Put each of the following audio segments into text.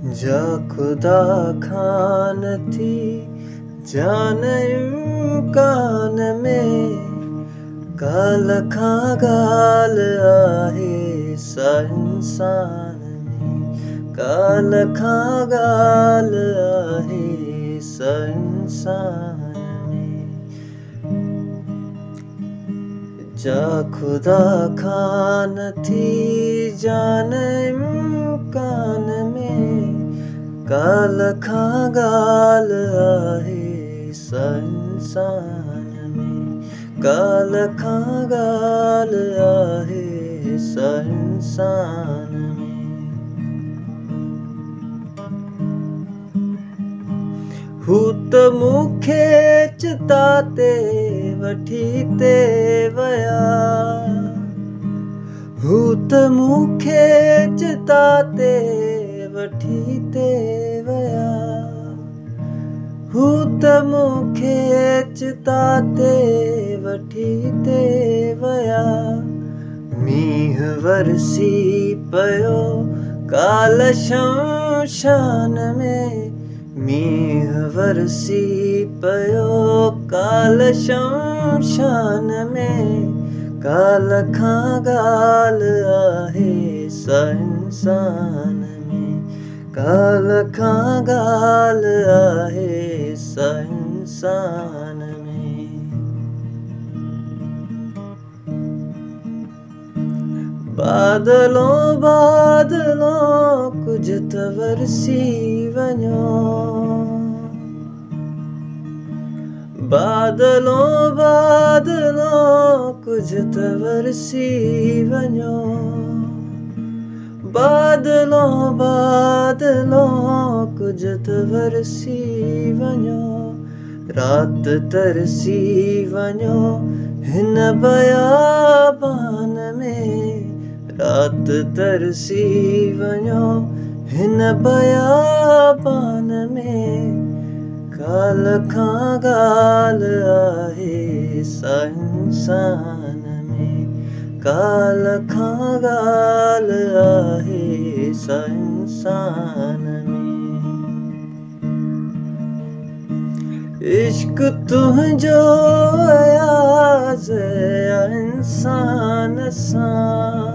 जा खुदा खान थी जान इम्कान में काल खां ॻाल्हि आहे सा इंसान में काल खां ॻाल्हि आहे सा इंसान में जा खुदा खान थी जान इम्कान में काल खां ॻाल्हि आहे सा इंसान में काल खां ॻाल्हि आहे सा इंसान में हू त मूंखे चिता ते वठी ते विया हू त मूंखे चिता ते वठी ते विया हू त मूंखे चिता ते वठी ते विया मींहुं वरसी पियो काल शमशान में मींहुं वरसी पियो काल शमशान में काल खां ॻाल्हि आहे सा इंसान में काल खां ॻाल्हि आहे सा इंसान में बादलों बादलों कुझ त वरसी वञो बादलों बादलों कुझ त वरसी वञो बादलों बादलों कुझ त वरसी वञो रात तरसी वञो हिन बयाबान में रात तरसी वञो हिन बयाबान में काल खां ॻाल्हि आहे सा इंसान में काल खां ॻाल्हि आहे सा इंसान में इश्क तुंहिंजो अयाज़ इंसान सां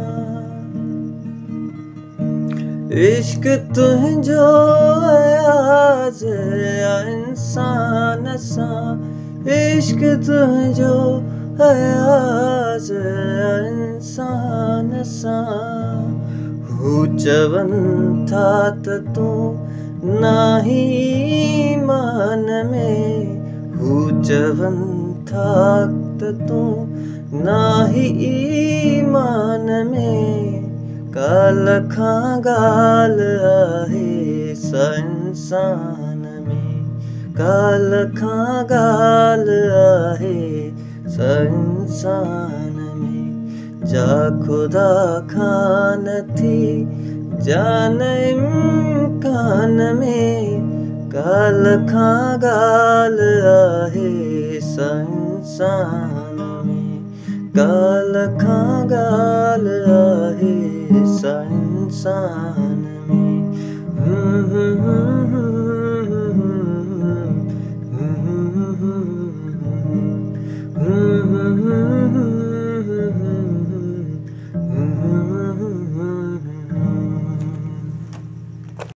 इश्क तुंहिंजो अयाज़ इंसान सां इश्क तुंहिंजो अयाज़ इंसान सां हू चवनि था त तूं नाही ईमान में हू चवनि था त तूं नाही ईमान में काल खां ॻाल्हि आहे सा इंसान में काल खां ॻाल्हि आहे सा इंसान में जा खुदा खान थी जान इम्कान में काल खां ॻाल्हि आहे सा इंसान में काल खां ॻाल्हि आहे सा इंसान में